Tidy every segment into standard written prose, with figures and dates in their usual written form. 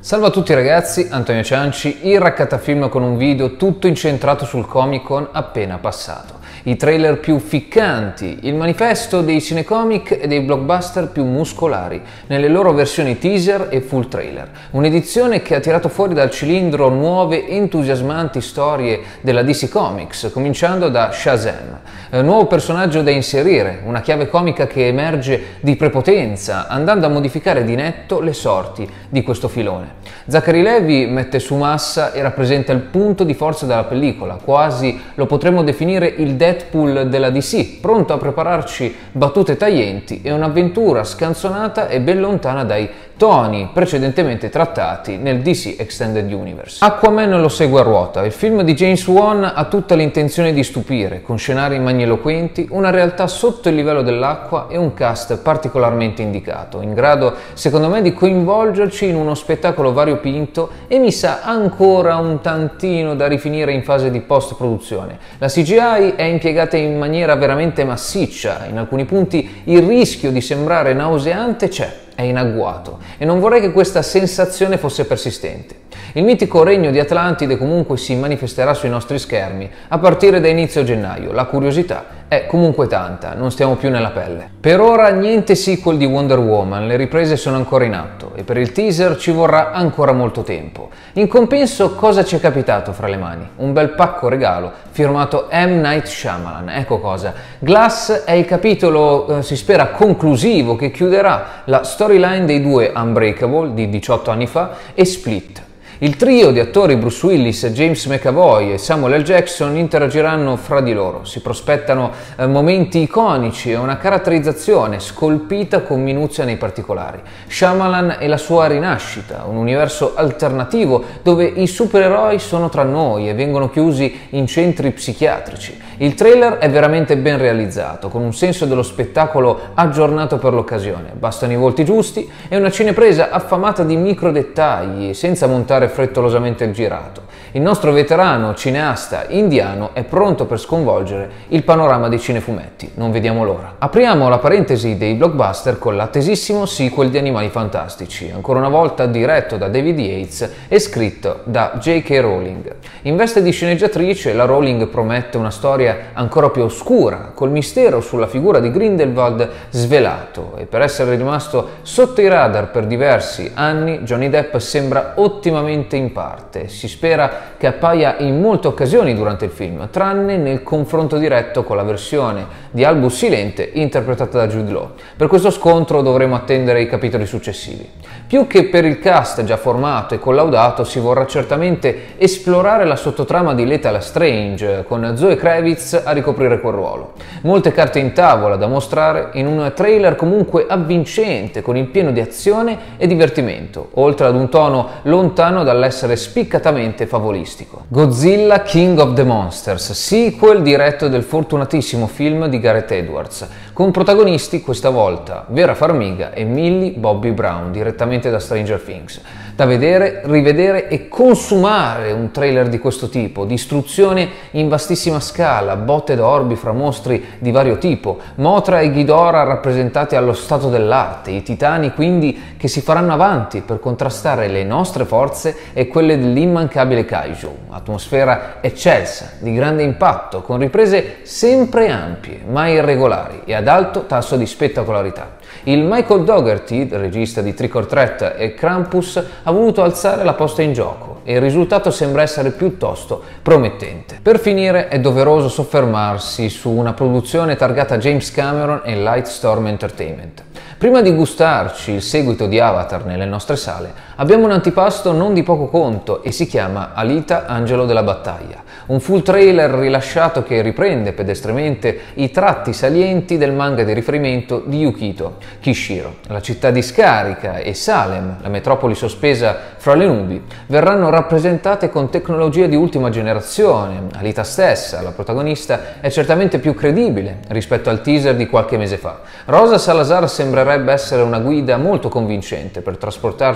Salve a tutti ragazzi, Antonio Cianci, il Raccattafilm con un video tutto incentrato sul Comic-Con appena passato. I trailer più ficcanti, il manifesto dei cinecomic e dei blockbuster più muscolari, nelle loro versioni teaser e full trailer. Un'edizione che ha tirato fuori dal cilindro nuove entusiasmanti storie della DC Comics, cominciando da Shazam. Nuovo personaggio da inserire, una chiave comica che emerge di prepotenza, andando a modificare di netto le sorti di questo filone. Zachary Levi mette su massa e rappresenta il punto di forza della pellicola, quasi lo potremmo definire il Deadpool della DC, pronto a prepararci battute taglienti e un'avventura scanzonata e ben lontana dai toni precedentemente trattati nel DC Extended Universe. Aquaman lo segue a ruota, il film di James Wan ha tutta l'intenzione di stupire, con scenari magniloquenti, una realtà sotto il livello dell'acqua e un cast particolarmente indicato, in grado secondo me di coinvolgerci in uno spettacolo variopinto e mi sa ancora un tantino da rifinire in fase di post-produzione. La CGI è impiegata in maniera veramente massiccia, in alcuni punti il rischio di sembrare nauseante c'è. È in agguato e non vorrei che questa sensazione fosse persistente. Il mitico regno di Atlantide comunque si manifesterà sui nostri schermi a partire da inizio gennaio. La curiosità è comunque tanta, non stiamo più nella pelle. Per ora niente sequel di Wonder Woman, le riprese sono ancora in atto e per il teaser ci vorrà ancora molto tempo. In compenso cosa ci è capitato fra le mani? Un bel pacco regalo firmato M. Night Shyamalan, ecco cosa. Glass è il capitolo, si spera, conclusivo che chiuderà la storyline dei due Unbreakable di 18 anni fa e Split. Il trio di attori Bruce Willis, James McAvoy e Samuel L. Jackson interagiranno fra di loro, si prospettano momenti iconici e una caratterizzazione scolpita con minuzia nei particolari. Shyamalan e la sua rinascita, un universo alternativo dove i supereroi sono tra noi e vengono chiusi in centri psichiatrici. Il trailer è veramente ben realizzato, con un senso dello spettacolo aggiornato per l'occasione, bastano i volti giusti e una cinepresa affamata di micro dettagli senza montare frettolosamente il girato. Il nostro veterano cineasta indiano è pronto per sconvolgere il panorama dei cinefumetti, non vediamo l'ora. Apriamo la parentesi dei blockbuster con l'attesissimo sequel di Animali Fantastici, ancora una volta diretto da David Yates e scritto da J.K. Rowling. In veste di sceneggiatrice, la Rowling promette una storia ancora più oscura, col mistero sulla figura di Grindelwald svelato, e per essere rimasto sotto i radar per diversi anni, Johnny Depp sembra ottimamente in parte. Si spera che appaia in molte occasioni durante il film, tranne nel confronto diretto con la versione di Albus Silente interpretata da Jude Law. Per questo scontro dovremo attendere i capitoli successivi. Più che per il cast già formato e collaudato, si vorrà certamente esplorare la sottotrama di Lethal Strange, con Zoe Kravitz a ricoprire quel ruolo. Molte carte in tavola da mostrare in un trailer comunque avvincente, con il pieno di azione e divertimento, oltre ad un tono lontano dall'essere spiccatamente favolistico. Godzilla King of the Monsters, sequel diretto del fortunatissimo film di Gareth Edwards, con protagonisti questa volta Vera Farmiga e Millie Bobby Brown, direttamente da Stranger Things. Da vedere, rivedere e consumare un trailer di questo tipo, distruzione in vastissima scala, botte d'orbi fra mostri di vario tipo, Mothra e Ghidorah rappresentati allo stato dell'arte, i titani quindi che si faranno avanti per contrastare le nostre forze e quelle dell'immancabile Kaiju. Atmosfera eccelsa, di grande impatto, con riprese sempre ampie, mai irregolari e ad alto tasso di spettacolarità. Il Michael Dougherty, regista di Trick or Treat e Krampus, ha voluto alzare la posta in gioco e il risultato sembra essere piuttosto promettente. Per finire è doveroso soffermarsi su una produzione targata James Cameron e Lightstorm Entertainment. Prima di gustarci il seguito di Avatar nelle nostre sale, abbiamo un antipasto non di poco conto e si chiama Alita, Angelo della Battaglia, un full trailer rilasciato che riprende pedestremente i tratti salienti del manga di riferimento di Yukito Kishiro. La città di scarica e Salem, la metropoli sospesa fra le nubi, verranno rappresentate con tecnologie di ultima generazione. Alita stessa, la protagonista, è certamente più credibile rispetto al teaser di qualche mese fa. Rosa Salazar sembrerebbe essere una guida molto convincente per trasportarci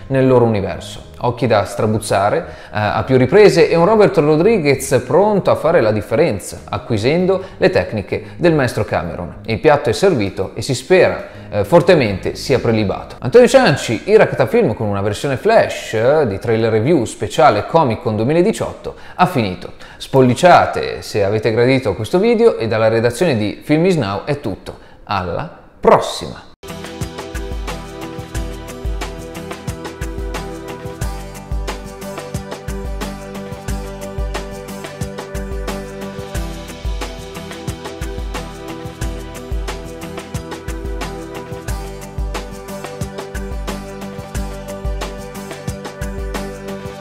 nel loro universo. Occhi da strabuzzare a più riprese e un Robert Rodriguez pronto a fare la differenza, acquisendo le tecniche del maestro Cameron. Il piatto è servito e si spera fortemente sia prelibato. Antonio Cianci, i Rakata-Film con una versione flash di trailer review speciale Comic Con 2018 ha finito. Spolliciate se avete gradito questo video e dalla redazione di Film is Now è tutto. Alla prossima!